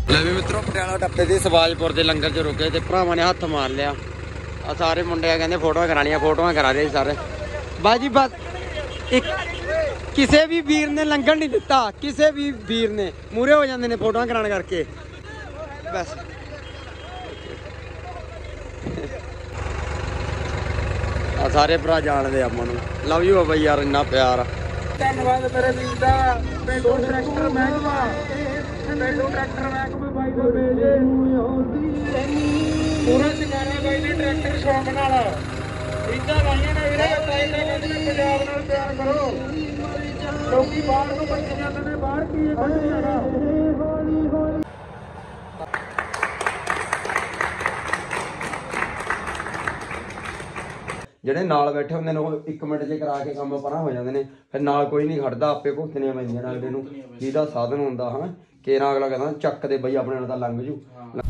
ਲੈ ਵੀ ਮਿੱਤਰੋ ਪਟਿਆਲਾ ਟੱਪੇ ਦੇ ਸਵਾਜਪੁਰ ਦੇ ਲੰਗਰ 'ਚ ਰੁਕੇ ਤੇ ਭਰਾਵਾਂ ਨੇ ਹੱਥ ਮਾਰ ਲਿਆ। ਆ ਸਾਰੇ ਮੁੰਡੇ ਕਹਿੰਦੇ ਫੋਟੋਆਂ ਕਰਾਣੀਆਂ, ਫੋਟੋਆਂ ਕਰਾ ਰਹੇ ਸਾਰੇ ਬਾਜੀ। ਬਸ ਇੱਕ ਕਿਸੇ ਵੀ ਵੀਰ ਨੇ ਲੰਗਰ ਨਹੀਂ ਦਿੱਤਾ, ਕਿਸੇ ਵੀ ਵੀਰ ਨੇ ਮੂਰੇ ਹੋ ਜਾਂਦੇ ਨੇ ਫੋਟੋਆਂ ਕਰਾਉਣ ਕਰਕੇ ਬਸ। ਆ ਸਾਰੇ ਭਰਾ ਜਾਣਦੇ ਆਪਾਂ ਨੂੰ। ਲਵ ਯੂ ਬਾਬਾ ਯਾਰ, ਇੰਨਾ ਪਿਆਰ। ਧੰਨਵਾਦ ਮੇਰੇ ਵੀਰ ਦਾ। ਪਿੰਡੂ ਟਰੈਕਟਰ ਮਹਿਕਮਾ, ਪਿੰਡੂ ਟਰੈਕਟਰ ਮਹਿਕਮਾ ਬਾਈ ਦਾ ਬੇਜੇ ਪੂਰਾ ਚਕਾਰਾ ਬਾਈ ਨੇ ਟਰੈਕਟਰ ਸ਼ੌਕ ਨਾਲ ਇੱਦਾਂ ਲਾਈਆਂ ਨੇ ਵੀਰੇ। ਟਰੈਕਟਰ ਕਹਿੰਦੇ ਪੰਜਾਬ ਨਾਲ ਪਿਆਰ ਕਰੋ, ਲੋਕੀ ਬਾਹਰ ਨੂੰ ਭੱਜ ਜਾਂਦੇ ਨੇ, ਬਾਹਰ ਕੀ ਇਹ ਕੱਢ ਜਾਣਾ। ਜਿਹੜੇ ਨਾਲ ਬੈਠੇ ਹੁੰਦੇ ਨੇ ਉਹ 1 ਮਿੰਟ 'ਚ ਕਰਾ ਕੇ ਕੰਮ ਪਰਾਂ ਹੋ ਜਾਂਦੇ ਨੇ, ਫਿਰ ਨਾਲ ਕੋਈ ਨਹੀਂ ਖੜਦਾ, ਆਪੇ ਭੁਗਤਣੀਆਂ ਪੈਂਦੀਆਂ ਨੇ ਅਗਲੇ ਨੂੰ। ਜਿਹਦਾ ਸਾਧਨ ਹੁੰਦਾ ਹਾਂ ਕੇਰਾਂ ਅਗਲਾ ਕਹਿੰਦਾ ਚੱਕ ਦੇ ਬਈ ਆਪਣੇ ਨਾਲ ਤਾਂ ਲੰਘ ਜੂ।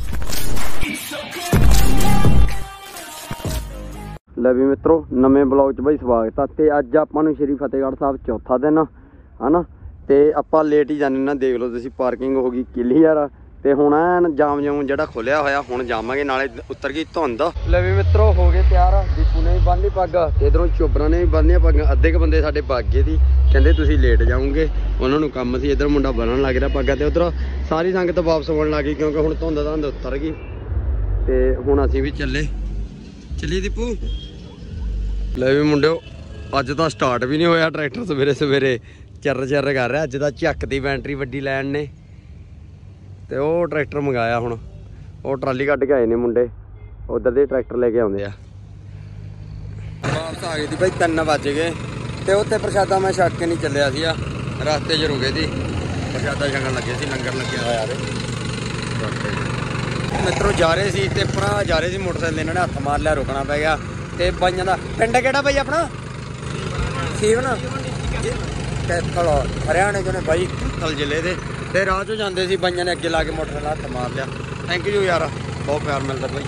ਲੈ ਵੀ ਮਿੱਤਰੋ ਨਵੇਂ ਬਲੌਗ 'ਚ ਬਈ ਸਵਾਗਤ ਆ। ਤੇ ਅੱਜ ਆਪਾਂ ਨੂੰ ਸ਼੍ਰੀ ਫਤਿਹਗੜ੍ਹ ਸਾਹਿਬ ਚੌਥਾ ਦਿਨ ਹਨਾ, ਤੇ ਆਪਾਂ ਲੇਟ ਹੀ ਜਾਂਦੇ ਨਾ, ਦੇਖ ਲਓ ਤੁਸੀਂ। ਪਾਰਕਿੰਗ ਹੋ ਗਈ ਕਲੀਅਰ ਤੇ ਹੁਣ ਐਨ ਜਾਮ ਜਿਹੜਾ ਖੋਲਿਆ ਹੋਇਆ, ਹੁਣ ਜਾਵਾਂਗੇ। ਨਾਲੇ ਉਤਰ ਗਈ ਧੁੰਦ। ਲੈ ਵੀ ਮਿੱਤਰੋ ਹੋ ਗਏ ਤਿਆਰ। ਦੀਪੂ ਨੇ ਵੀ ਬੰਨ੍ਹੀ ਪੱਗ ਤੇ ਇਧਰੋਂ ਚੋਬਰਾਂ ਨੇ ਵੀ ਬੰਨ੍ਹੀਆਂ ਪੱਗਾਂ। ਅੱਧੇ ਕੁ ਬੰਦੇ ਸਾਡੇ ਬਾਗੇ ਦੀ ਕਹਿੰਦੇ ਤੁਸੀਂ ਲੇਟ ਜਾਓਗੇ, ਉਹਨਾਂ ਨੂੰ ਕੰਮ ਸੀ। ਇੱਧਰ ਮੁੰਡਾ ਬੰਨਣ ਲੱਗ ਰਿਹਾ ਪੱਗਾਂ ਤੇ ਉਧਰ ਸਾਰੀ ਸੰਗਤ ਵਾਪਸ ਆਉਣ ਲੱਗ ਗਈ, ਕਿਉਂਕਿ ਹੁਣ ਧੁੰਦ ਉਤਰ ਗਈ। ਤੇ ਹੁਣ ਅਸੀਂ ਵੀ ਚੱਲੀਏ ਦੀਪੂ। ਲੈ ਵੀ ਮੁੰਡਿਓ ਅੱਜ ਤਾਂ ਸਟਾਰਟ ਵੀ ਨਹੀਂ ਹੋਇਆ ਟਰੈਕਟਰ, ਸਵੇਰੇ ਸਵੇਰੇ ਚਰ ਕਰ ਰਿਹਾ। ਅੱਜ ਤਾਂ ਚੱਕ ਦੀ ਬੈਟਰੀ ਵੱਡੀ ਲੈਣ ਨੇ ਤੇ ਉਹ ਟਰੈਕਟਰ ਮੰਗਾਇਆ। ਹੁਣ ਉਹ ਟਰਾਲੀ ਕੱਢ ਕੇ ਆਏ ਨੇ ਮੁੰਡੇ, ਉਧਰ ਦੇ ਟਰੈਕਟਰ ਲੈ ਕੇ ਆਉਂਦੇ ਆ। ਵਾਪਸ ਆ ਗਏ ਸੀ ਬਾਈ, 3 ਵੱਜ ਗਏ। ਤੇ ਉੱਥੇ ਪ੍ਰਸ਼ਾਦਾ ਮੈਂ ਛੱਕ ਕੇ ਨਹੀਂ ਚੱਲਿਆ ਸੀ, ਰਸਤੇ 'ਚ ਰੁਕੇ ਸੀ, ਪ੍ਰਸ਼ਾਦਾ ਛਕਣ ਲੱਗੇ ਸੀ। ਲੰਗਰ ਲੱਗਿਆ ਹੋਇਆ ਰਸਤੇ 'ਚ। ਮਿੱਤਰੋਂ ਜਾ ਰਹੇ ਸੀ ਤੇ ਭਰਾ ਜਾ ਰਹੇ ਸੀ ਮੋਟਰਸਾਈਕਲ, ਇਹਨਾਂ ਨੇ ਹੱਥ ਮਾਰ ਲਿਆ, ਰੁਕਣਾ ਪੈ ਗਿਆ। ਤੇ ਬਾਈਆਂ ਦਾ ਪਿੰਡ ਕਿਹੜਾ ਬਾਈ ਆਪਣਾ? ਸੀਵਨ ਕੈਥਲ, ਹਰਿਆਣੇ 'ਚੋਂ ਨੇ ਬਾਈ, ਕੈਥਲ ਜ਼ਿਲ੍ਹੇ ਦੇ। ਤੇ ਰਾਹ 'ਚੋਂ ਜਾਂਦੇ ਸੀ, ਬਾਈਆਂ ਨੇ ਅੱਗੇ ਲਾ ਕੇ ਮੋਟਰਸਾਈਕਲ ਹੱਥ ਮਾਰ ਲਿਆ। ਥੈਂਕ ਯੂ ਯਾਰ, ਬਹੁਤ ਪਿਆਰ ਮਿਲਦਾ ਬਾਈ।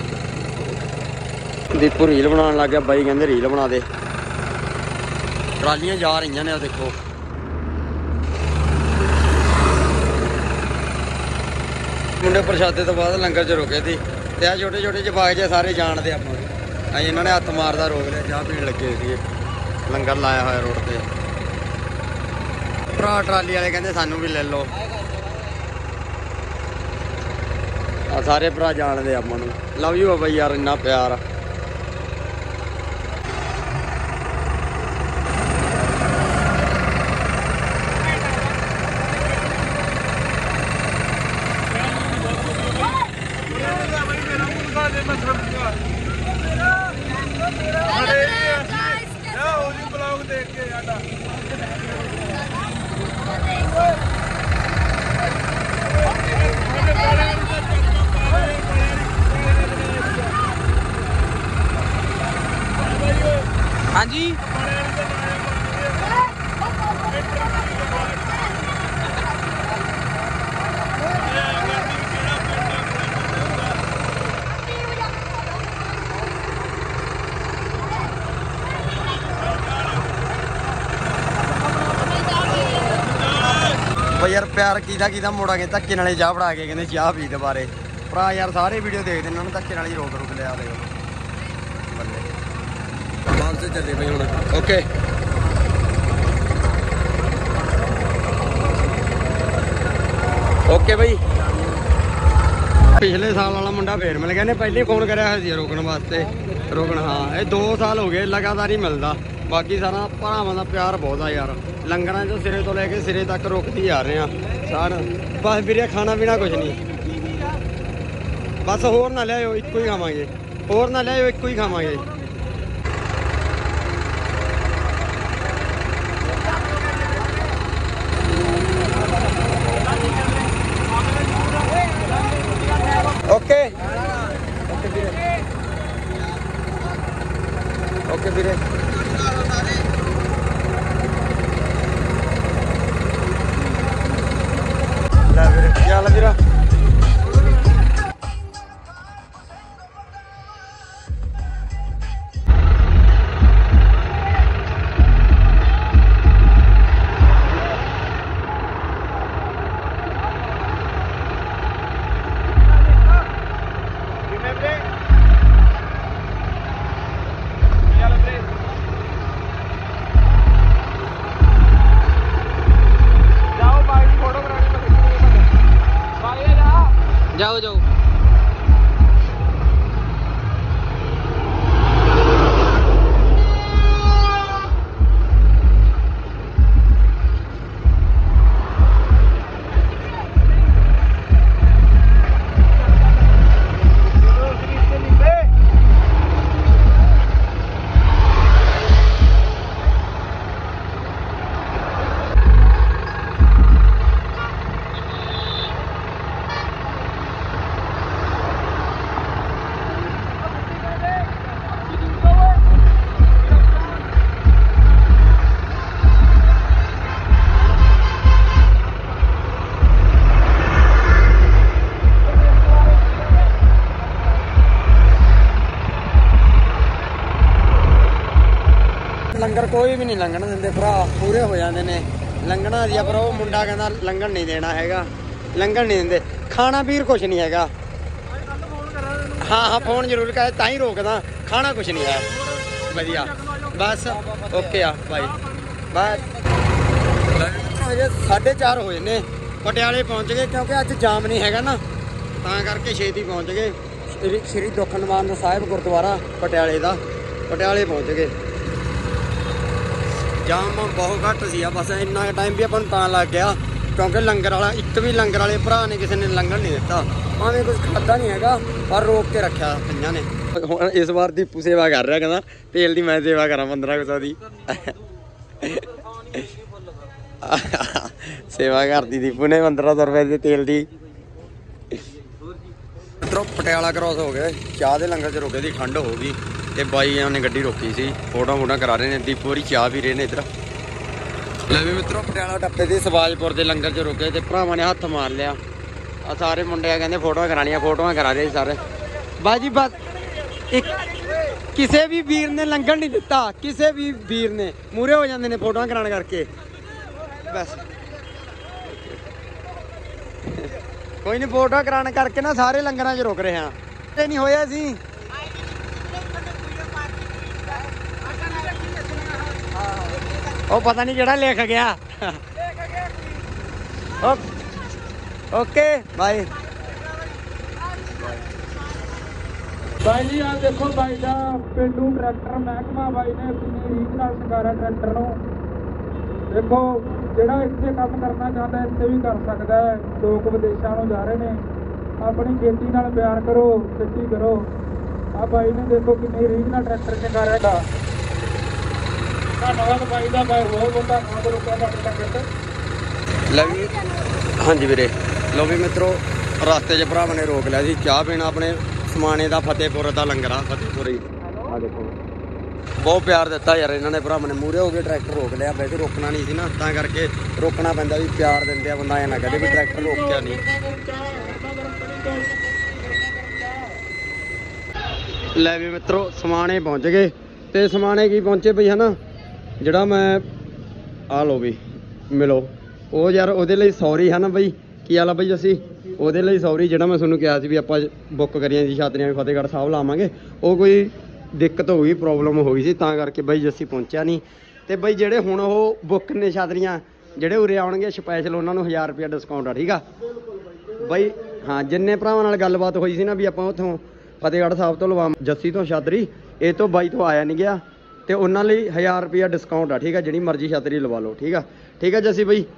ਦੀਪੂ ਰੀਲ ਬਣਾਉਣ ਲੱਗ ਗਿਆ, ਬਾਈ ਕਹਿੰਦੇ ਰੀਲ ਬਣਾ ਦੇ। ਟਰਾਲੀਆਂ ਜਾ ਰਹੀਆਂ ਨੇ, ਆ ਦੇਖੋ। ਮੁੰਡੇ ਪ੍ਰਸ਼ਾਦੇ ਤੋਂ ਬਾਅਦ ਲੰਗਰ 'ਚ ਰੁਕੇ ਸੀ ਤੇ ਆ ਛੋਟੇ ਛੋਟੇ ਜਵਾਕ ਜੇ ਸਾਰੇ ਜਾਣਦੇ ਆਪਾਂ ਨੂੰ। ਅਸੀਂ ਇਹਨਾਂ ਨੇ ਹੱਥ ਮਾਰਦਾ ਰੋਕ ਲਿਆ, ਚਾਹ ਪੀਣ ਲੱਗੇ ਸੀ। ਲੰਗਰ ਲਾਇਆ ਹੋਇਆ ਰੋਡ ਤੇ। ਭਰਾ ਟਰਾਲੀ ਵਾਲੇ ਕਹਿੰਦੇ ਸਾਨੂੰ ਵੀ ਲੈ ਲਓ। ਆ ਸਾਰੇ ਭਰਾ ਜਾਣਦੇ ਆਪਾਂ ਨੂੰ। ਲਵ ਯੂ ਬਾਬਾ ਯਾਰ, ਇੰਨਾ ਪਿਆਰ। ਹਾਂਜੀ ਬਈ ਯਾਰ ਪਿਆਰ ਕਿਹਦਾ ਮੋੜਾਂਗੇ ਧੱਕੇ ਨਾਲੇ ਚਾਹ ਫੜਾ ਕੇ ਕਹਿੰਦੇ ਚਾਹ ਪੀ ਦੁਬਾਰੇ। ਭਰਾ ਯਾਰ ਸਾਰੇ ਵੀਡੀਓ ਦੇਖਦੇ, ਇਹਨਾਂ ਨੂੰ ਧੱਕੇ ਨਾਲ ਹੀ ਰੋਕ ਲਿਆ ਦੇ ਬੱਲੇ। ਵਾਪਸ ਚੱਲੇ ਬਈ ਹੁਣ। ਓਕੇ ਓਕੇ ਬਈ। ਪਿਛਲੇ ਸਾਲ ਵਾਲਾ ਮੁੰਡਾ ਫੇਰ ਮਿਲ ਗਿਆ ਨੇ, ਪਹਿਲੇ ਫੋਨ ਕਰਿਆ ਹੋਇਆ ਸੀ ਰੋਕਣ ਵਾਸਤੇ। ਹਾਂ ਇਹ 2 ਸਾਲ ਹੋ ਗਏ ਲਗਾਤਾਰ ਹੀ ਮਿਲਦਾ। ਬਾਕੀ ਸਾਰਾ ਭਰਾਵਾਂ ਦਾ ਪਿਆਰ ਬਹੁਤ ਆ ਯਾਰ। ਲੰਗਰਾਂ 'ਚੋਂ ਸਿਰੇ ਤੋਂ ਲੈ ਕੇ ਸਿਰੇ ਤੱਕ ਰੁਕਦੀ ਜਾ ਰਹੇ ਆ ਸਾਰ। ਬਸ ਵੀਰੇ ਖਾਣਾ ਪੀਣਾ ਕੁਝ ਨਹੀਂ, ਬਸ ਹੋਰ ਨਾ ਲਿਆਇਓ, ਇੱਕੋ ਹੀ ਖਾਵਾਂਗੇ। ਹੋਰ ਨਾ ਲਿਆਇਓ, ਇੱਕੋ ਹੀ ਖਾਵਾਂਗੇ। ਓਕੇ ਓਕੇ ਵੀਰੇ। ਲੈ ਵੀਰੇ ਕੀ ਹਾਲ ਆ ਵੀਰਾ? ਕੋਈ ਵੀ ਨਹੀਂ ਲੰਘਣ ਦਿੰਦੇ ਭਰਾ, ਪੂਰੇ ਹੋ ਜਾਂਦੇ ਨੇ। ਲੰਘਣਾ ਸੀ ਪਰ ਉਹ ਮੁੰਡਾ ਕਹਿੰਦਾ ਲੰਘਣ ਨਹੀਂ ਦੇਣਾ ਹੈਗਾ, ਲੰਘਣ ਨਹੀਂ ਦਿੰਦੇ। ਖਾਣਾ ਪੀਰ ਕੁਛ ਨਹੀਂ ਹੈਗਾ। ਹਾਂ ਫੋਨ ਜ਼ਰੂਰ ਕਰੇ ਤਾਂ ਹੀ ਰੋਕਦਾ, ਖਾਣਾ ਕੁਛ ਨਹੀਂ ਹੈ। ਵਧੀਆ ਬਸ ਓਕੇ ਆ ਬਾਈ ਬਾਏ। ਹਜੇ 4:30 ਹੋਏ ਨੇ, ਪਟਿਆਲੇ ਪਹੁੰਚ ਗਏ ਕਿਉਂਕਿ ਅੱਜ ਜਾਮ ਨਹੀਂ ਹੈਗਾ ਨਾ, ਤਾਂ ਕਰਕੇ ਛੇਤੀ ਪਹੁੰਚ ਗਏ। ਸ਼੍ਰੀ ਦੁਖਨਿਵਾਰਨ ਸਾਹਿਬ ਗੁਰਦੁਆਰਾ ਪਟਿਆਲੇ ਦਾ, ਪਟਿਆਲੇ ਪਹੁੰਚ ਗਏ। ਜਾਮ ਬਹੁਤ ਘੱਟ ਸੀ ਆ, ਬਸ ਇੰਨਾ ਟਾਈਮ ਵੀ ਆਪਾਂ ਨੂੰ ਤਾਂ ਲੱਗ ਗਿਆ ਕਿਉਂਕਿ ਲੰਗਰ ਵਾਲਾ ਇੱਕ ਵੀ ਲੰਗਰ ਵਾਲੇ ਭਰਾ ਨੇ ਕਿਸੇ ਨੇ ਲੰਗਰ ਨਹੀਂ ਦਿੱਤਾ। ਭਾਵੇਂ ਕੁਝ ਖਾਧਾ ਨਹੀਂ ਹੈਗਾ ਪਰ ਰੋਕ ਕੇ ਰੱਖਿਆ ਕਈਆਂ ਨੇ। ਹੁਣ ਇਸ ਵਾਰ ਦੀਪੂ ਸੇਵਾ ਕਰ ਰਿਹਾ, ਕਹਿੰਦਾ ਤੇਲ ਦੀ ਮੈਂ ਸੇਵਾ ਕਰਾਂ 1500 ਦੀ ਸੇਵਾ ਕਰਦੀ ਦੀਪੂ ਨੇ 1500 ਰੁਪਏ ਦੇ ਤੇਲ ਦੀ। ਇੱਧਰੋਂ ਪਟਿਆਲਾ ਕ੍ਰੋਸ ਹੋ ਗਏ, ਚਾਹ ਦੇ ਲੰਗਰ 'ਚ ਰੁਕੇ ਦੀ, ਠੰਡ ਹੋ ਗਈ ਤੇ ਬਾਈਆਂ ਨੇ ਗੱਡੀ ਰੋਕੀ ਸੀ, ਫੋਟੋਆਂ ਕਰਾ ਰਹੇ ਨੇ। ਦੀਪੂ ਹੋਰੀ ਚਾਹ ਪੀ ਰਹੇ ਨੇ ਇੱਧਰ। ਲੈ ਵੀ ਮਿੱਤਰੋ ਪਟਿਆਲਾ ਟੱਪੇ ਦੇ ਸਵਾਜਪੁਰ ਦੇ ਲੰਗਰ 'ਚ ਰੁਕੇ ਤੇ ਭਰਾਵਾਂ ਨੇ ਹੱਥ ਮਾਰ ਲਿਆ। ਆ ਸਾਰੇ ਮੁੰਡੇ ਕਹਿੰਦੇ ਫੋਟੋਆਂ ਕਰਾਉਣੀਆਂ, ਫੋਟੋਆਂ ਕਰਾ ਰਹੇ ਸਾਰੇ ਬਾਜੀ। ਬਸ ਇੱਕ ਕਿਸੇ ਵੀ ਵੀਰ ਨੇ ਲੰਗਰ ਨਹੀਂ ਦਿੱਤਾ, ਕਿਸੇ ਵੀ ਵੀਰ ਨੇ ਮੂਹਰੇ ਹੋ ਜਾਂਦੇ ਨੇ ਫੋਟੋਆਂ ਕਰਾਉਣ ਕਰਕੇ। ਬਸ ਕੋਈ ਨਹੀਂ, ਫੋਟੋ ਕਰਾਉਣ ਕਰਕੇ ਨਾ ਸਾਰੇ ਲੰਗਰਾਂ 'ਚ ਰੁਕ ਰਹੇ ਹਾਂ। ਇਹ ਨਹੀਂ ਹੋਇਆ ਸੀ ਉਹ ਪਤਾ ਨਹੀਂ ਕਿਹੜਾ ਲਿਖ ਗਿਆ। ਓਕੇ ਬਾਈ। ਬਾਈ ਜੀ ਆ ਦੇਖੋ ਬਾਈ ਦਾ ਪਿੰਡੂ ਟਰੈਕਟਰ ਮਹਿਕਮਾ, ਬਾਈ ਨੇ ਕਿੰਨੀ ਰੀਝ ਨਾਲ ਸ਼ਿੰਗਾਰਿਆ ਟਰੈਕਟਰ ਨੂੰ। ਦੇਖੋ ਜਿਹੜਾ ਇੱਥੇ ਕੰਮ ਕਰਨਾ ਚਾਹੁੰਦਾ ਇੱਥੇ ਵੀ ਕਰ ਸਕਦਾ ਹੈ। ਲੋਕ ਵਿਦੇਸ਼ਾਂ ਨੂੰ ਜਾ ਰਹੇ ਨੇ। ਆਪਣੀ ਖੇਤੀ ਨਾਲ ਪਿਆਰ ਕਰੋ, ਖੇਤੀ ਕਰੋ। ਆ ਬਾਈ ਨੇ ਦੇਖੋ ਕਿੰਨੀ ਰੀਝ ਨਾਲ ਟਰੈਕਟਰ ਸ਼ਿੰਗਾਰਿਆ ਦਾ। ਧੰਨਵਾਦ ਬਾਈ ਦਾ, ਬਾਈ ਬਹੁਤ ਬਹੁਤ ਧੰਨਵਾਦ ਲੋਕਾਂ ਦਾ ਤੁਹਾਡੇ ਤੱਕ। ਲੈ ਵੀ ਹਾਂਜੀ ਵੀਰੇ। ਲਓ ਵੀ ਮਿੱਤਰੋ ਰਸਤੇ 'ਚ ਭਰਾਵਾਂ ਨੇ ਰੋਕ ਲਿਆ ਸੀ ਚਾਹ ਪੀਣਾ। ਆਪਣੇ ਸਮਾਣੇ ਦਾ ਫਤਿਹਪੁਰ ਦਾ ਲੰਗਰ ਆ, ਫਤਿਹਪੁਰ ਹੀ। ਆ ਦੇਖੋ ਬਹੁਤ ਪਿਆਰ ਦਿੱਤਾ ਯਾਰ ਇਹਨਾਂ ਨੇ, ਭਰਾਵਾਂ ਨੇ ਮੂਹਰੇ ਹੋ ਕੇ ਟਰੈਕਟਰ ਰੋਕ ਲਿਆ। ਵੈਸੇ ਰੋਕਣਾ ਨਹੀਂ ਸੀ ਨਾ, ਤਾਂ ਕਰਕੇ ਰੋਕਣਾ ਪੈਂਦਾ ਵੀ ਪਿਆਰ ਦਿੰਦੇ ਆ ਬੰਦਾ, ਐਂ ਨਾ ਕਦੇ ਵੀ ਟਰੈਕਟਰ ਰੋਕਿਆ ਨਹੀਂ। ਲੈ ਵੀ ਮਿੱਤਰੋ ਸਮਾਣੇ ਪਹੁੰਚ ਗਏ ਤੇ ਸਮਾਣੇ ਕੀ ਪਹੁੰਚੇ ਬਈ ਹਨਾ, ਜਿਹੜਾ ਮੈਂ ਆ ਲਓ ਵੀ ਮਿਲੋ ਉਹ ਯਾਰ, ਉਹਦੇ ਲਈ ਸੌਰੀ ਹੈ ਨਾ ਬਈ। ਕੀ ਹਾਲ ਆ ਬਈ? ਅਸੀਂ ਉਹਦੇ ਲਈ ਸੌਰੀ, ਜਿਹੜਾ ਮੈਂ ਤੁਹਾਨੂੰ ਕਿਹਾ ਸੀ ਵੀ ਆਪਾਂ ਬੁੱਕ ਕਰੀਆਂ ਸੀ ਛਾਤਰੀਆਂ ਵੀ ਫਤਿਹਗੜ੍ਹ ਸਾਹਿਬ ਲਾਵਾਂਗੇ, ਉਹ ਕੋਈ ਦਿੱਕਤ ਹੋ ਗਈ, ਪ੍ਰੋਬਲਮ ਹੋ ਗਈ ਸੀ, ਤਾਂ ਕਰਕੇ ਬਈ ਅਸੀਂ ਪਹੁੰਚਿਆ ਨਹੀਂ। ਤੇ ਬਈ ਜਿਹੜੇ ਹੁਣ ਉਹ ਬੁੱਕ ਨੇ ਛਾਤਰੀਆਂ, ਜਿਹੜੇ ਉਰੇ ਆਉਣਗੇ ਸਪੈਸ਼ਲ ਉਹਨਾਂ ਨੂੰ 1000 ਰੁਪਇਆ ਡਿਸਕਾਊਂਟ ਆ, ਠੀਕ ਆ ਬਈ। ਹਾਂ ਜਿੰਨੇ ਭਰਾਵਾਂ ਨਾਲ ਗੱਲਬਾਤ ਹੋਈ ਸੀ ਨਾ ਵੀ ਆਪਾਂ ਉੱਥੋਂ ਫਤਿਹਗੜ੍ਹ ਸਾਹਿਬ ਤੋਂ ਲਵਾ ਜੱਸੀ ਤੋਂ ਛਾਤਰੀ, ਇਹ ਤੋਂ ਬਾਈ ਤੋਂ ਆਇਆ ਨਹੀਂ ਗਿਆ, ਤੇ ਉਹਨਾਂ ਲਈ 1000 ਰੁਪਇਆ ਡਿਸਕਾਊਂਟ ਆ, ਠੀਕ ਆ। ਜਿਹੜੀ ਮਰਜ਼ੀ ਛਾਤਰੀ ਲਵਾ ਲਓ, ਠੀਕ ਆ। ਠੀਕ ਆ ਜੱਸੀ ਬਈ।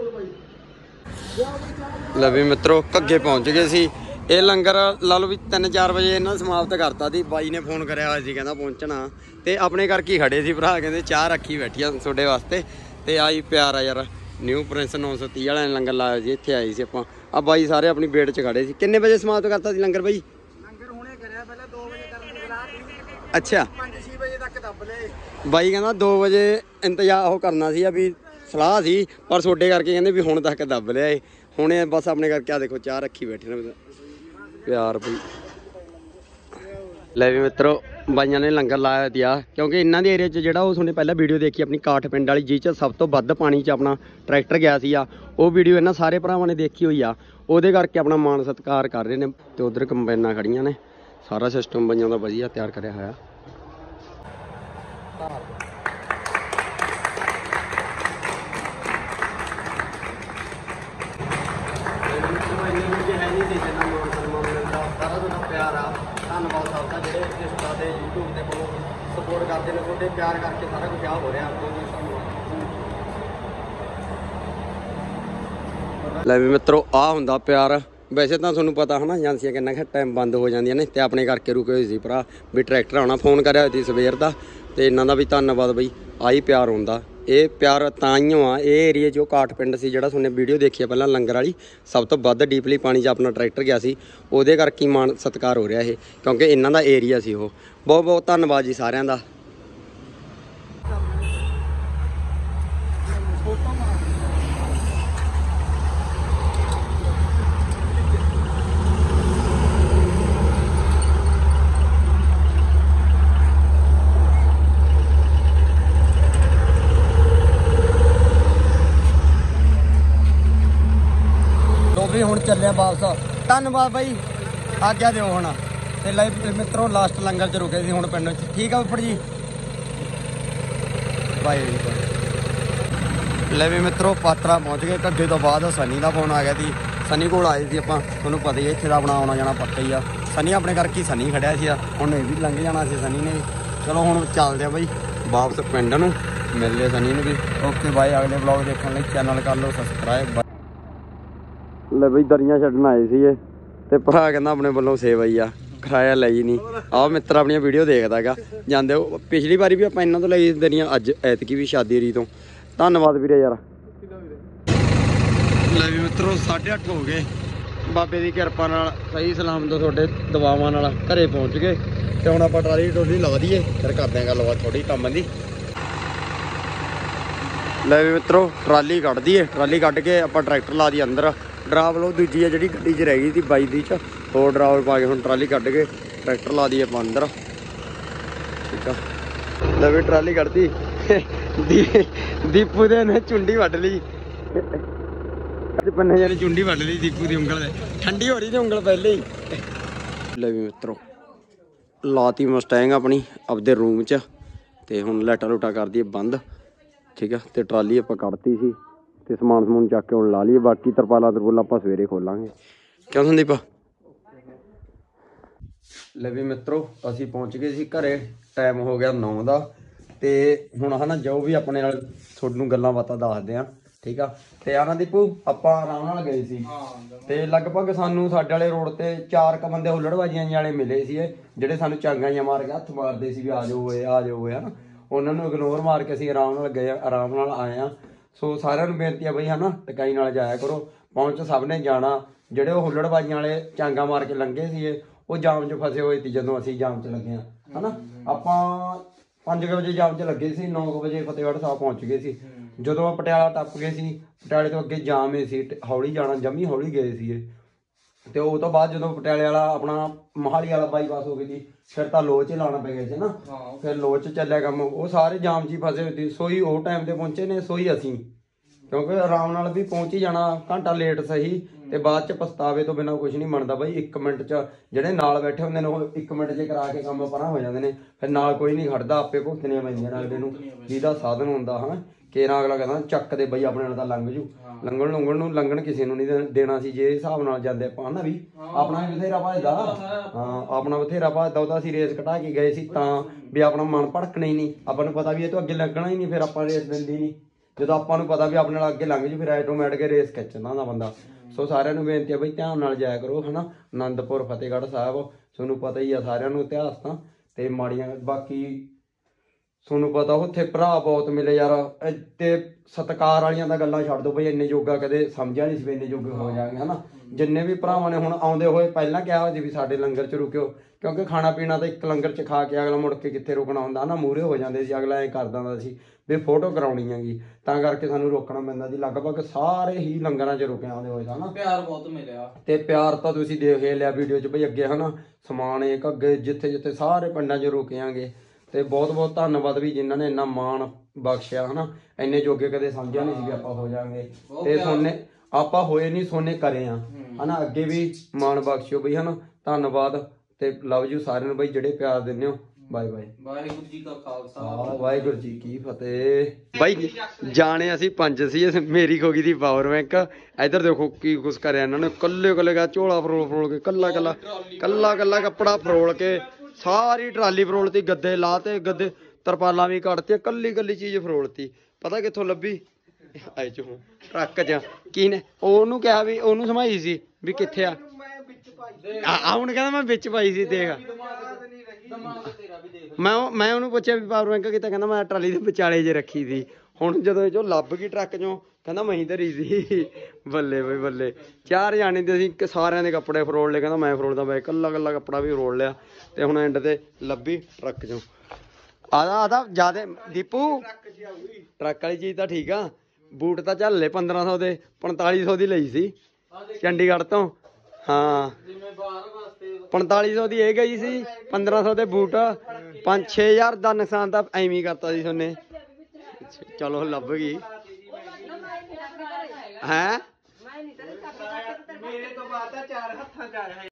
ਲੈ ਵੀ ਮਿੱਤਰੋ ਘੱਗੇ ਪਹੁੰਚ ਗਏ ਸੀ। ਇਹ ਲੰਗਰ ਲਾ ਲਓ ਵੀ 3-4 ਵਜੇ ਇਹਨਾਂ ਸਮਾਪਤ ਕਰਤਾ ਸੀ। ਬਾਈ ਨੇ ਫੋਨ ਕਰਿਆ ਹੋਇਆ ਸੀ, ਕਹਿੰਦਾ ਪਹੁੰਚਣਾ, ਤੇ ਆਪਣੇ ਕਰਕੇ ਹੀ ਖੜੇ ਸੀ ਭਰਾ। ਕਹਿੰਦੇ ਚਾਹ ਰੱਖੀ ਬੈਠੀ ਆ ਤੁਹਾਡੇ ਵਾਸਤੇ, ਤੇ ਆਈ ਪਿਆਰ ਆ ਯਾਰ। ਨਿਊ ਪ੍ਰਿੰਸ 930 ਵਾਲਿਆਂ ਨੇ ਲੰਗਰ ਲਾਇਆ ਸੀ, ਇੱਥੇ ਆਏ ਸੀ ਆਪਾਂ। ਆ ਬਾਈ ਸਾਰੇ ਆਪਣੀ ਵੇਟ 'ਚ ਖੜੇ ਸੀ। ਕਿੰਨੇ ਵਜੇ ਸਮਾਪਤ ਕਰਤਾ ਸੀ ਲੰਗਰ ਬਾਈ? ਲੰਗਰ ਹੁਣੇ ਕਰਿਆ, ਪਹਿਲਾਂ 2 ਵਜੇ ਕਰਨ ਦੀ ਸਲਾਹ ਸੀ। ਅੱਛਾ 5-6 ਵਜੇ ਤੱਕ ਦੱਬ ਲਏ ਬਾਈ। ਕਹਿੰਦਾ 2 ਵਜੇ ਇੰਤਜ਼ਾਰ ਉਹ ਕਰਨਾ ਸੀ ਵੀ ਸਲਾਹ ਸੀ, ਪਰ ਤੁਹਾਡੇ ਕਰਕੇ ਕਹਿੰਦੇ ਵੀ ਹੁਣ ਤੱਕ ਦੱਬ ਲਿਆ ਏ। ਹੁਣੇ ਬਸ ਆਪਣੇ ਕਰਕੇ ਆ ਦੇਖੋ ਚਾਹ ਰੱਖੀ ਬੈਠੇ ਨੇ ਪਿਆਰ ਬਈ। ਲੈ ਵੀ ਮਿੱਤਰੋ ਬਾਈਆਂ ਨੇ ਲੰਗਰ ਲਾਇਆ ਦਿਆ, ਕਿਉਂਕਿ ਇਹਨਾਂ ਦੇ ਏਰੀਆ 'ਚ ਜਿਹੜਾ ਉਹ ਤੁਹਾਨੂੰ ਪਹਿਲਾਂ ਵੀਡੀਓ ਦੇਖੀ ਆਪਣੀ ਕਾਠ ਪਿੰਡ ਵਾਲੀ, ਜਿਹ 'ਚ ਸਭ ਤੋਂ ਵੱਧ ਪਾਣੀ 'ਚ ਆਪਣਾ ਟਰੈਕਟਰ ਗਿਆ ਸੀ ਆ, ਉਹ ਵੀਡੀਓ ਇਹਨਾਂ ਸਾਰੇ ਭਰਾਵਾਂ ਨੇ ਦੇਖੀ ਹੋਈ ਆ। ਉਹਦੇ ਕਰਕੇ ਆਪਣਾ ਮਾਣ ਸਤਿਕਾਰ ਕਰ ਰਹੇ ਨੇ। ਤੇ ਉਧਰ ਕੰਬਾਈਨਾਂ ਖੜੀਆਂ ਨੇ, ਸਾਰਾ ਸਿਸਟਮ ਬਾਈਆਂ ਦਾ ਵਧੀਆ ਤਿਆਰ ਕਰਿਆ ਹੋਇਆ। ਧੰਨਵਾਦ ਸਾਹਿਬ ਦਾ, ਜਿਹੜੇ ਇੰਸਟਾ ਤੇ YouTube ਤੇ ਸਪੋਰਟ ਕਰਦੇ ਨੇ, ਤੁਹਾਡੇ ਪਿਆਰ ਕਰਕੇ ਸਾਰਾ ਕੁਝ ਆ ਹੋ ਰਿਹਾ। ਲੈ ਵੀ ਮਿੱਤਰੋ ਆ ਹੁੰਦਾ ਪਿਆਰ। ਵੈਸੇ ਤਾਂ ਤੁਹਾਨੂੰ ਪਤਾ ਹੈ ਨਾ ਏਜੰਸੀਆਂ ਕਿੰਨਾ ਕੁ ਟਾਈਮ ਬੰਦ ਹੋ ਜਾਂਦੀਆਂ ਨੇ, ਤੇ ਆਪਣੇ ਕਰਕੇ ਰੁਕੇ ਹੋਏ ਸੀ ਭਰਾ ਵੀ ਟਰੈਕਟਰ ਆਉਣਾ। ਫੋਨ ਕਰਿਆ ਹੋਇਆ ਸੀ ਸਵੇਰ ਦਾ, ਤੇ ਇਹਨਾਂ ਦਾ ਵੀ ਧੰਨਵਾਦ ਬਈ। ਆਹੀ ਪਿਆਰ ਹੁੰਦਾ, ਇਹ ਪਿਆਰ ਤਾਂ ਹੀ ਆ। ਇਹ ਏਰੀਏ 'ਚ ਉਹ ਕਾਠ ਪਿੰਡ ਸੀ ਜਿਹੜਾ ਤੁਹਾਨੂੰ ਵੀਡੀਓ ਦੇਖੀ ਆ ਪਹਿਲਾਂ ਲੰਗਰ ਵਾਲੀ, ਸਭ ਤੋਂ ਵੱਧ ਡੀਪਲੀ ਪਾਣੀ 'ਚ ਆਪਣਾ ਟਰੈਕਟਰ ਗਿਆ ਸੀ, ਉਹਦੇ ਕਰਕੇ ਮਾਣ ਸਤਿਕਾਰ ਹੋ ਰਿਹਾ ਇਹ, ਕਿਉਂਕਿ ਇਹਨਾਂ ਦਾ ਏਰੀਆ ਸੀ ਉਹ। ਬਹੁਤ ਬਹੁਤ ਧੰਨਵਾਦ ਜੀ ਸਾਰਿਆਂ ਦਾ। ਵੀ ਹੁਣ ਚੱਲਿਆ ਵਾਪਸ। ਧੰਨਵਾਦ ਬਾਈ, ਆਗਿਆ ਦਿਓ ਹੁਣ। ਤੇ ਲੈ ਮਿੱਤਰੋ ਲਾਸਟ ਲੰਗਰ 'ਚ ਰੁਕੇ ਸੀ ਹੁਣ ਪਿੰਡ 'ਚ। ਠੀਕ ਆ ਉੱਪਰ ਜੀ, ਬਾਏ ਜੀ। ਲੈ ਵੀ ਮਿੱਤਰੋ ਪਾਤਰਾ ਪਹੁੰਚ ਗਏ। ਘੱਗੇ ਤੋਂ ਬਾਅਦ ਸਨੀ ਦਾ ਫੋਨ ਆ ਗਿਆ ਸੀ। ਸਨੀ ਕੋਲ ਆਏ ਸੀ ਆਪਾਂ, ਤੁਹਾਨੂੰ ਪਤਾ ਹੀ ਇੱਥੇ ਦਾ ਆਪਣਾ ਆਉਣਾ ਜਾਣਾ ਪੱਕਾ ਹੀ ਆ। ਸਨੀ ਆਪਣੇ ਕਰਕੇ ਸਨੀ ਖੜਿਆ ਸੀ, ਹੁਣ ਇਹ ਵੀ ਲੰਘ ਜਾਣਾ ਸੀ ਸਨੀ ਨੇ। ਚਲੋ ਹੁਣ ਚੱਲਦੇ ਆ ਬਾਈ ਵਾਪਸ ਪਿੰਡ ਨੂੰ, ਮਿਲਦੇ ਸਨੀ ਨੂੰ ਵੀ। Okay bye. ਅਗਲੇ ਵਲੌਗ ਦੇਖਣ ਲਈ ਚੈਨਲ ਕਰ ਲਓ ਸਬਸਕ੍ਰਾਈਬ। ਲੈ ਬਈ ਦਰੀਆਂ ਛੱਡਣ ਆਏ ਸੀਗੇ ਤੇ ਭਰਾ ਕਹਿੰਦਾ ਆਪਣੇ ਵੱਲੋਂ ਸੇਵਾ ਹੀ ਆ, ਕਿਰਾਇਆ ਲਈ ਨਹੀਂ। ਆਹ ਮਿੱਤਰ ਆਪਣੀਆਂ ਵੀਡੀਓ ਦੇਖਦਾ ਹੈਗਾ ਜਾਂਦੇ। ਉਹ ਪਿਛਲੀ ਵਾਰੀ ਵੀ ਆਪਾਂ ਇਹਨਾਂ ਤੋਂ ਲਈ ਦਰੀਆਂ, ਅੱਜ ਐਤਕੀ ਵੀ ਸ਼ਾਦੀ ਰੀ ਤੋਂ। ਧੰਨਵਾਦ ਵੀਰੇ ਯਾਰ। ਲੈ ਵੀ ਮਿੱਤਰੋ 8:30 ਹੋ ਗਏ। ਬਾਬੇ ਦੀ ਕਿਰਪਾ ਨਾਲ ਸਹੀ ਸਲਾਮਤ ਤੁਹਾਡੇ ਦੁਆਵਾਂ ਨਾਲ ਘਰੇ ਪਹੁੰਚ ਗਏ। ਤੇ ਹੁਣ ਆਪਾਂ ਟਰਾਲੀ ਲਾ ਦਈਏ, ਫਿਰ ਕਰਦੇ ਹਾਂ ਗੱਲਬਾਤ ਥੋੜੀ ਕੰਮ ਦੀ। ਲੈ ਵੀ ਮਿੱਤਰੋ ਟਰਾਲੀ ਕੱਢ ਦਈਏ। ਟਰਾਲੀ ਕੱਢ ਕੇ ਆਪਾਂ ਟਰੈਕਟਰ ਲਾ ਦਈਏ ਅੰਦਰ। ਡਰਾਵ ਲਓ ਦੂਜੀ ਆ ਜਿਹੜੀ ਗੱਡੀ 'ਚ ਰਹਿ ਗਈ ਸੀ 22 ਦੀ 'ਚ, ਹੋਰ ਡਰਾਵਰ ਪਾ ਕੇ ਹੁਣ ਟਰਾਲੀ ਕੱਢ ਕੇ ਟਰੈਕਟਰ ਲਾ ਦਈਏ ਆਪਾਂ ਅੰਦਰ। ਠੀਕ ਆ, ਲੈ ਵੀ ਟਰਾਲੀ ਕੱਢਤੀ। ਦੀਪੂ ਦੇ ਨੇ ਚੁੰਡੀ ਵੱਢ ਲਈ। ਅੱਜ ਪੰਨੇ ਜਾਨੇ ਚੁੰਡੀ ਵੱਢ ਲਈ ਦੀਪੂ ਦੀ ਉਂਗਲ। ਠੰਡੀ ਹੋ ਰਹੀ ਤੇ ਉਂਗਲ ਪਹਿਲੇ ਹੀ। ਲੈ ਵੀ ਮਿੱਤਰੋ ਲਾਤੀ ਮਸਟੈਂਗ ਆਪਣੀ ਆਪਦੇ ਰੂਮ 'ਚ, ਤੇ ਹੁਣ ਲਾਈਟਾਂ ਲੂਟਾਂ ਕਰ ਦਈਏ ਬੰਦ। ਠੀਕ ਆ, ਤੇ ਟਰਾਲੀ ਆਪਾਂ ਕੱਢਤੀ ਸੀ ਤੇ ਸਮਾਨ ਸਮੂਨ ਚੱਕ ਕੇ ਹੁਣ ਲਾ ਲਈਏ। ਬਾਕੀ ਤਰਪਾਲਾਂ ਤਰਪੂਲਾਂ ਆਪਾਂ ਸਵੇਰੇ ਖੋਲਾਂਗੇ। ਕਿਉਂ ਸੰਦੀਪ? ਲੈ ਵੀ ਮਿੱਤਰੋ ਅਸੀਂ ਪਹੁੰਚ ਗਏ ਸੀ ਘਰੇ। ਟਾਈਮ ਹੋ ਗਿਆ 9 ਦਾ। ਤੇ ਹੁਣ ਹਨਾ ਜੋ ਵੀ ਆਪਣੇ ਨਾਲ ਤੁਹਾਨੂੰ ਗੱਲਾਂ ਬਾਤਾਂ ਦੱਸਦੇ ਆ। ਠੀਕ ਆ, ਤੇ ਆਣਾ ਦੀਪੂ ਆਪਾਂ ਆਰਾਮ ਨਾਲ ਗਏ ਸੀ ਤੇ ਲਗਭਗ ਸਾਨੂੰ ਸਾਡੇ ਵਾਲੇ ਰੋਡ ਤੇ 4 ਕੁ ਬੰਦੇ ਹੁੱਲੜਬਾਜ਼ੀਆਂ ਵਾਲੇ ਮਿਲੇ ਸੀ, ਜਿਹੜੇ ਸਾਨੂੰ ਚਾਂਗਾਂ ਜਿਹੀਆਂ ਮਾਰ ਕੇ ਹੱਥ ਮਾਰਦੇ ਸੀ ਵੀ ਆ ਜਾਓ ਓਏ ਆ ਜਾਓ ਓਏ ਹਨਾ। ਉਹਨਾਂ ਨੂੰ ਇਗਨੋਰ ਮਾਰ ਕੇ ਅਸੀਂ ਆਰਾਮ ਨਾਲ ਗਏ, ਆਰਾਮ ਨਾਲ ਆਏ ਆ। ਸੋ ਸਾਰਿਆਂ ਨੂੰ ਬੇਨਤੀ ਆ ਬਈ ਹਨਾ ਟਕਾਈ ਨਾਲ ਜਾਇਆ ਕਰੋ। ਪਹੁੰਚ ਸਭ ਨੇ ਜਾਣਾ। ਜਿਹੜੇ ਉਹ ਹੁੱਲੜਬਾਜ਼ੀਆਂ ਵਾਲੇ ਚਾਂਗਾਂ ਮਾਰ ਕੇ ਲੰਘੇ ਸੀਗੇ ਉਹ ਜਾਮ 'ਚ ਫਸੇ ਹੋਏ ਸੀ ਜਦੋਂ ਅਸੀਂ ਜਾਮ 'ਚ ਲੱਗੇ ਆ ਹਨਾ। ਆਪਾਂ 5 ਵਜੇ ਜਾਮ 'ਚ ਲੱਗੇ ਸੀ, 9 ਵਜੇ ਫਤਿਹਗੜ੍ਹ ਸਾਹਿਬ ਪਹੁੰਚ ਗਏ ਸੀ। ਜਦੋਂ ਪਟਿਆਲਾ ਟੱਪ ਗਏ ਸੀ, ਪਟਿਆਲੇ ਤੋਂ ਅੱਗੇ ਜਾਮ ਹੀ ਸੀ, ਹੌਲੀ ਜਾਣਾ, ਜਮੀ ਹੌਲੀ ਗਏ ਸੀ। ਤੇ ਉਹ ਤੋਂ ਬਾਅਦ ਜਦੋਂ ਪਟਿਆਲੇ ਵਾਲਾ ਆਪਣਾ ਮੋਹਾਲੀ ਵਾਲਾ ਬਾਈਪਾਸ ਹੋ ਗਈ ਸੀ, ਫਿਰ ਤਾਂ ਲੋਹ 'ਚ ਲਾਉਣਾ ਪੈ ਗਿਆ ਸੀ ਨਾ। ਫਿਰ ਲੋਹ 'ਚ ਚੱਲਿਆ ਕੰਮ। ਉਹ ਸਾਰੇ ਜਾਮ 'ਚ ਹੀ ਫਸੇ ਹੋਏ ਸੀ। ਸੋਈ ਉਹ ਟਾਈਮ ਤੇ ਪਹੁੰਚੇ ਨੇ, ਸੋਈ ਅਸੀਂ, ਕਿਉਂਕਿ ਆਰਾਮ ਨਾਲ ਵੀ ਪਹੁੰਚ ਹੀ ਜਾਣਾ। ਘੰਟਾ ਲੇਟ ਸਹੀ, ਤੇ ਬਾਅਦ 'ਚ ਪਛਤਾਵੇ ਤੋਂ ਬਿਨਾਂ ਕੁਝ ਨਹੀਂ ਬਣਦਾ ਬਾਈ। 1 ਮਿੰਟ 'ਚ ਜਿਹੜੇ ਨਾਲ ਬੈਠੇ ਹੁੰਦੇ ਨੇ ਉਹ 1 ਮਿੰਟ 'ਚ ਕਰਾ ਕੇ ਕੰਮ ਪਰਾਂ ਹੋ ਜਾਂਦੇ ਨੇ। ਫਿਰ ਨਾਲ ਕੋਈ ਨਹੀਂ ਖੜਦਾ, ਆਪੇ ਭੁਗਤਣੀਆਂ ਪੈਂਦੀਆਂ ਨੇ ਅਗਲੇ ਨੂੰ ਜਿਹਦਾ ਸਾਧਨ ਹੁੰਦਾ ਹਾਂ। ਕੇਰਾਂ ਅਗਲਾ ਕਹਿੰਦਾ ਚੱਕ ਦੇ ਬਈ ਆਪਣੇ ਨਾਲ ਤਾਂ ਲੰਘ ਜੂ। ਲੰਘਣ ਕਿਸੇ ਨੂੰ ਨਹੀਂ ਦੇਣਾ ਸੀ ਜੇ ਹਿਸਾਬ ਨਾਲ ਜਾਂਦੇ ਆਪਾਂ ਹਨਾ। ਵੀ ਆਪਣਾ ਵੀ ਬਥੇਰਾ ਭਜਦਾ, ਹਾਂ ਆਪਣਾ ਬਥੇਰਾ ਭਜਦਾ। ਉਹਦਾ ਅਸੀਂ ਰੇਸ ਘਟਾ ਕੇ ਗਏ ਸੀ ਤਾਂ ਵੀ ਆਪਣਾ ਮਨ ਭੜਕਣਾ ਹੀ ਨਹੀਂ। ਆਪਾਂ ਨੂੰ ਪਤਾ ਵੀ ਇਹ ਤੋਂ ਅੱਗੇ ਲੱਗਣਾ ਹੀ ਨਹੀਂ, ਫਿਰ ਆਪਾਂ ਰੇਸ ਦਿੰਦੀ ਨਹੀਂ। ਜਦੋਂ ਆਪਾਂ ਨੂੰ ਪਤਾ ਵੀ ਆਪਣੇ ਨਾਲ ਅੱਗੇ ਲੰਘ ਜੂ ਫਿਰ ਆਟੋਮੈਟਿਕ ਰੇਸ ਖਿੱਚਦਾ ਹੁੰਦਾ ਬੰਦਾ। ਸੋ ਸਾਰਿਆਂ ਨੂੰ ਬੇਨਤੀ ਆ ਬਈ ਧਿਆਨ ਨਾਲ ਜਾਇਆ ਕਰੋ ਹਨਾ। ਆਨੰਦਪੁਰ ਫਤਿਹਗੜ੍ਹ ਸਾਹਿਬ ਤੁਹਾਨੂੰ ਪਤਾ ਹੀ ਆ ਸਾਰਿਆਂ ਨੂੰ ਇਤਿਹਾਸ ਤਾਂ। ਤੇ ਮਾੜੀਆਂ ਬਾਕੀ ਤੁਹਾਨੂੰ ਪਤਾ ਉੱਥੇ ਭਰਾ ਬਹੁਤ ਮਿਲੇ ਯਾਰ। ਤੇ ਸਤਿਕਾਰ ਵਾਲੀਆਂ ਤਾਂ ਗੱਲਾਂ ਛੱਡ ਦੋ ਬਈ। ਇੰਨੇ ਜੋਗਾ ਕਦੇ ਸਮਝਿਆ ਨਹੀਂ ਸੀ ਵੀ ਇੰਨੇ ਜੋਗੇ ਹੋ ਜਾਣਗੇ ਹਨਾ। ਜਿੰਨੇ ਵੀ ਭਰਾਵਾਂ ਨੇ ਹੁਣ ਆਉਂਦੇ ਹੋਏ ਪਹਿਲਾਂ ਕਿਹਾ ਹੋ ਜੀ ਵੀ ਸਾਡੇ ਲੰਗਰ 'ਚ ਰੁਕਿਓ, ਕਿਉਂਕਿ ਖਾਣਾ ਪੀਣਾ ਤਾਂ ਇੱਕ ਲੰਗਰ 'ਚ ਖਾ ਕੇ ਅਗਲਾ ਮੁੜ ਕੇ ਕਿੱਥੇ ਰੁਕਣਾ ਹੁੰਦਾ ਨਾ। ਮੂਹਰੇ ਹੋ ਜਾਂਦੇ ਸੀ ਅਗਲਾ, ਐਂ ਕਰ ਦਿੰਦਾ ਸੀ ਵੀ ਫੋਟੋ ਕਰਾਉਣੀ ਹੈਗੀ, ਤਾਂ ਕਰਕੇ ਸਾਨੂੰ ਰੋਕਣਾ ਪੈਂਦਾ ਸੀ। ਲਗਭਗ ਸਾਰੇ ਹੀ ਲੰਗਰਾਂ 'ਚ ਰੁਕੇ ਆਉਂਦੇ ਹੋਏ ਤਾਂ ਨਾ। ਪਿਆਰ ਬਹੁਤ ਮਿਲਿਆ, ਤੇ ਪਿਆਰ ਤਾਂ ਤੁਸੀਂ ਦੇਖ ਲਿਆ ਵੀਡੀਓ 'ਚ ਬਈ ਅੱਗੇ ਹਨਾ। ਸਮਾਣੇ ਘੱਗੇ ਜਿੱਥੇ ਜਿੱਥੇ ਸਾਰੇ ਪਿੰਡਾਂ 'ਚ ਰੁਕਿਆਂਗੇ। ਤੇ ਬਹੁਤ ਬਹੁਤ ਧੰਨਵਾਦ ਵੀ ਜਿਨ੍ਹਾਂ ਨੇ ਇੰਨਾ ਮਾਣ ਬਖਸ਼ਿਆ ਹਨਾ। ਇੰਨੇ ਜੋਗੇ ਕਦੇ ਸਮਝਿਆ ਨਹੀਂ ਸੀ ਵੀ ਆਪਾਂ ਹੋ ਜਾਵਾਂਗੇ, ਤੇ ਸੋਨੇ ਆਪਾਂ ਹੋਏ ਨਹੀਂ, ਸੋਨੇ ਕਰੇ ਆ ਹਨਾ। ਅੱਗੇ ਵੀ ਮਾਣ ਬਖਸ਼ਿਓ ਬਈ ਹਨਾ। ਧੰਨਵਾਦ ਤੇ ਲਵ ਯੂ ਸਾਰਿਆਂ ਨੂੰ ਬਈ ਜਿਹੜੇ ਪਿਆਰ ਦਿੰਦੇ ਹੋ। Bye bye. ਵਾਹਿਗੁਰੂ ਜੀ ਕਾ ਖਾਲਸਾ, ਵਾਹਿਗੁਰੂ ਜੀ ਕੀ ਫਤਿਹ। ਬਾਈ ਜਾਣੇ ਅਸੀਂ 5 ਸੀ, ਮੇਰੀ ਖੋ ਗਈ ਦੀ ਪਾਵਰ ਬੈਂਕ। ਇੱਧਰ ਦੇਖੋ ਕੀ ਕੁਛ ਕਰਿਆ ਇਹਨਾਂ ਨੇ। ਕੱਲੇ ਕੱਲੇ ਝੋਲਾ ਫਰੋਲ ਕੇ ਕੱਲਾ ਕੱਪੜਾ ਫਰੋਲ ਕੇ ਸਾਰੀ ਟਰਾਲੀ ਫਰੋਲਤੀ। ਗੱਦੇ ਲਾ ਤੇ ਗੱਦੇ ਤਰਪਾਲਾਂ ਵੀ ਕੱਢਤੀਆਂ, ਕੱਲੀ ਚੀਜ਼ ਫਰੋਲਤੀ। ਪਤਾ ਕਿੱਥੋਂ ਲੱਭੀ? ਆਏ ਚ ਟਰੱਕ 'ਚ। ਕੀ ਨੇ ਉਹਨੂੰ ਕਿਹਾ ਵੀ ਉਹਨੂੰ ਸਮਾਈ ਸੀ ਵੀ ਕਿੱਥੇ ਆ। ਹੁਣ ਕਹਿੰਦਾ ਮੈਂ ਵਿੱਚ ਪਾਈ ਸੀ। ਦੇਖ ਮੈਂ ਉਹਨੂੰ ਪੁੱਛਿਆ ਵੀ ਪਾਵਰ ਬੈਂਕ ਕਿਤੇ, ਕਹਿੰਦਾ ਮੈਂ ਟਰਾਲੀ ਦੇ ਵਿਚਾਲੇ ਜੇ ਰੱਖੀ ਸੀ। ਹੁਣ ਜਦੋਂ ਇਹ ਚੋਂ ਲੱਭ ਗਈ ਟਰੱਕ 'ਚੋਂ, ਕਹਿੰਦਾ ਮੈਂ ਹੀ ਧਰੀ ਸੀ। ਬੱਲੇ ਬਈ ਬੱਲੇ। 4 ਜਾਣੇ ਤੇ ਅਸੀਂ ਸਾਰਿਆਂ ਦੇ ਕੱਪੜੇ ਫਰੋਲ ਲਏ। ਕਹਿੰਦਾ ਮੈਂ ਫਰੋਲਦਾ ਮੈਂ ਕੱਲਾ ਕੱਪੜਾ ਵੀ ਫਰੋਲ ਲਿਆ। ਤੇ ਹੁਣ ਐਂਡ ਤੇ ਲੱਭੀ ਟਰੱਕ 'ਚੋਂ। ਆਦਾ ਜਿਆਦੇ ਦੀਪੂ ਟਰੱਕ ਵਾਲੀ ਚੀਜ਼ ਤਾਂ ਠੀਕ ਆ। ਬੂਟ ਤਾਂ ਝੱਲ ਲਏ 1500 ਦੇ, 4500 ਦੀ ਲਈ ਸੀ ਚੰਡੀਗੜ੍ਹ ਤੋਂ। ਹਾਂ 4500 ਦੀ ਇਹ ਗਈ ਸੀ, 1500 ਦੇ ਬੂਟ। 5-6000 ਦਾ ਨੁਕਸਾਨ ਤਾਂ ਐਵੇਂ ਹੀ ਕਰਤਾ ਸੀ ਥੋਨੇ। ਚਲੋ ਲੱਭ ਗਈ ਹੈ। ਤਾਂ ਚਾਰ ਹੱਥਾਂ ਚ ਆਇਆ